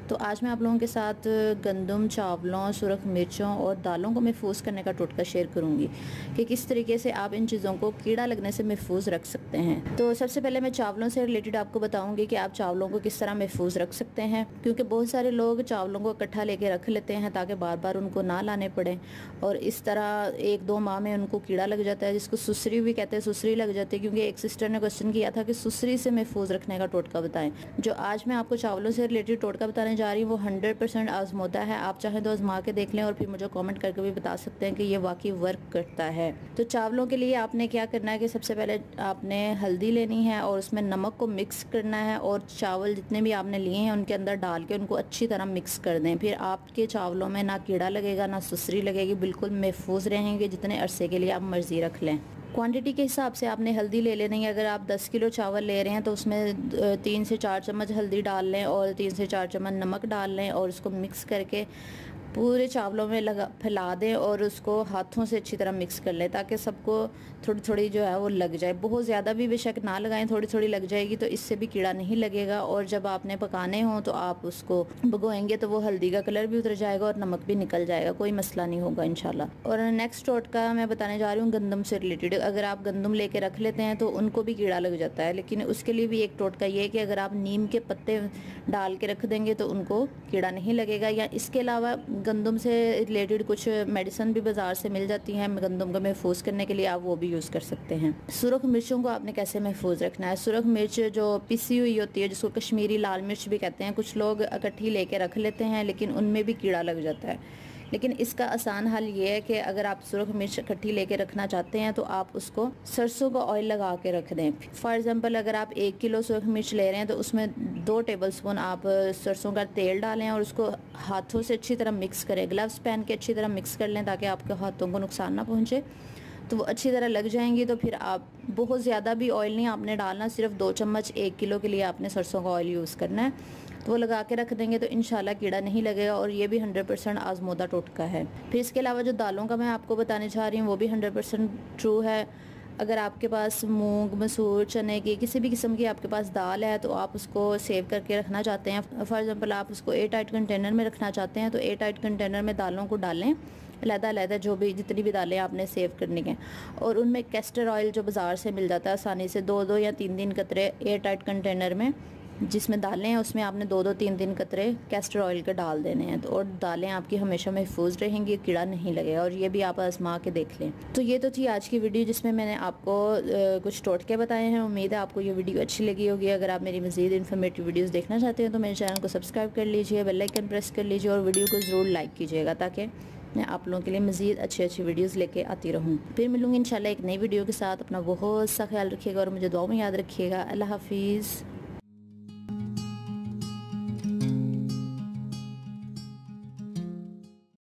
तो आज मैं आप लोगों के साथ गंदम, चावलों, सुरख मिर्चों और दालों को महफूज करने का टोटका शेयर करूंगी कि किस तरीके से आप इन चीज़ों को कीड़ा लगने से महफूज रख सकते हैं। तो सबसे पहले मैं चावलों से रिलेटेड आपको बताऊंगी कि आप चावलों को किस तरह महफूज रख सकते हैं, क्योंकि बहुत सारे लोग चावलों को इकट्ठा लेके रख लेते हैं ताकि बार बार उनको ना लाने पड़े, और इस तरह 1-2 माह में उनको कीड़ा लग जाता है, जिसको सुसरी भी कहते हैं। सुसरी लग जाती है, क्योंकि एक सिस्टर ने क्वेश्चन किया था कि सुसरी से महफूज रखने का टोटका बताएं। जो आज मैं आपको चावलों से रिलेटेड टोटका बताने जा रही हूँ वो 100% आजमोदा है। आप चाहें तो आजमा के देख लें और फिर मुझे कमेंट करके भी बता सकते हैं कि ये वाकई वर्क करता है। तो चावलों के लिए आपने क्या करना है कि सबसे पहले आपने हल्दी लेनी है और उसमें नमक को मिक्स करना है, और चावल जितने भी आपने लिए हैं उनके अंदर डाल के उनको अच्छी तरह मिक्स कर दें। फिर आपके चावलों में ना कीड़ा लगेगा ना सुसरी लगेगी, बिल्कुल महफूज रहेंगे जितने अरसे के लिए आप मर्जी रख लें। क्वांटिटी के हिसाब से आपने हल्दी ले लेनी है। अगर आप 10 किलो चावल ले रहे हैं तो उसमें 3 से 4 चम्मच हल्दी डाल लें और 3 से 4 चम्मच नमक डाल लें, और उसको मिक्स करके पूरे चावलों में फैला दें और उसको हाथों से अच्छी तरह मिक्स कर लें ताकि सबको थोड़ी थोड़ी जो है वो लग जाए। बहुत ज़्यादा भी बेशक ना लगाएं, थोड़ी थोड़ी लग जाएगी तो इससे भी कीड़ा नहीं लगेगा। और जब आपने पकाने हो तो आप उसको भगोएंगे तो वो हल्दी का कलर भी उतर जाएगा और नमक भी निकल जाएगा, कोई मसला नहीं होगा इंशाल्लाह। और नेक्स्ट टोटका मैं बताने जा रही हूँ गंदम से रिलेटेड। अगर आप गंदम लेके रख लेते हैं तो उनको भी कीड़ा लग जाता है, लेकिन उसके लिए भी एक टोटका ये है कि अगर आप नीम के पत्ते डाल के रख देंगे तो उनको कीड़ा नहीं लगेगा। या इसके अलावा गंदम से रिलेटेड कुछ मेडिसिन भी बाजार से मिल जाती हैं गंदम को महफूज करने के लिए, आप वो भी यूज़ कर सकते हैं। सुरख मिर्चों को आपने कैसे महफूज रखना है। सुरख मिर्च जो पिसी हुई होती है, जिसको कश्मीरी लाल मिर्च भी कहते हैं, कुछ लोग इकट्ठी लेके रख लेते हैं लेकिन उनमें भी कीड़ा लग जाता है। लेकिन इसका आसान हल ये है कि अगर आप सुरख मिर्च इकट्ठी लेके रखना चाहते हैं तो आप उसको सरसों का ऑयल लगा के रख दें। फॉर एग्जांपल अगर आप 1 किलो सुरख मिर्च ले रहे हैं तो उसमें 2 टेबलस्पून आप सरसों का तेल डालें और उसको हाथों से अच्छी तरह मिक्स करें। ग्लव्स पहन के अच्छी तरह मिक्स कर लें ताकि आपके हाथों को नुकसान ना पहुँचे। तो वो अच्छी तरह लग जाएंगी। तो फिर आप बहुत ज़्यादा भी ऑयल नहीं आपने डालना, सिर्फ 2 चम्मच 1 किलो के लिए आपने सरसों का ऑयल यूज़ करना है। तो वो लगा के रख देंगे तो इंशाल्लाह कीड़ा नहीं लगेगा, और ये भी 100% आजमोदा टोटका है। फिर इसके अलावा जो दालों का मैं आपको बताने चाह रही हूँ वो भी 100% ट्रू है। अगर आपके पास मूंग, मसूर, चने की किसी भी किस्म की आपके पास दाल है तो आप उसको सेव करके रखना चाहते हैं, फॉर एग्जांपल आप उसको एयर टाइट कंटेनर में रखना चाहते हैं, तो एयर टाइट कंटेनर में दालों को डालें, अलग-अलग जो भी जितनी भी दालें आपने सेव करनी है, और उनमें कैस्टर ऑयल जो बाज़ार से मिल जाता है आसानी से 2-2 या 3-3 कतरे एयर टाइट कंटेनर में जिसमें दालें हैं उसमें आपने 2-2 3-3 कतरे कैस्टर ऑयल के डाल देने हैं। तो और दालें आपकी हमेशा महफूज रहेंगी, कीड़ा नहीं लगेगा, और ये भी आप आजमा के देख लें। तो ये तो थी आज की वीडियो जिसमें मैंने आपको कुछ टोटके बताए हैं। उम्मीद है आपको ये वीडियो अच्छी लगी होगी। अगर आप मेरी मज़ीद इन्फॉर्मेटिव वीडियोज़ देखना चाहते हैं तो मेरे चैनल को सब्सक्राइब कर लीजिए, बेल आइकन प्रेस कर लीजिए और वीडियो को ज़रूर लाइक कीजिएगा ताकि मैं आप लोगों के लिए मज़ीद अच्छी वीडियोस लेके आती रहूँ। फिर मिलूँगी इंशाल्लाह एक नई वीडियो के साथ। अपना बहुत सा ख्याल रखिएगा और मुझे दुआ में याद रखिएगा। अल्लाह हाफिज़।